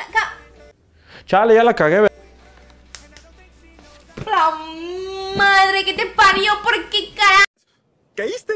Chale, ya la cagué. La madre que te parió, ¿por qué carajo? ¿Caíste?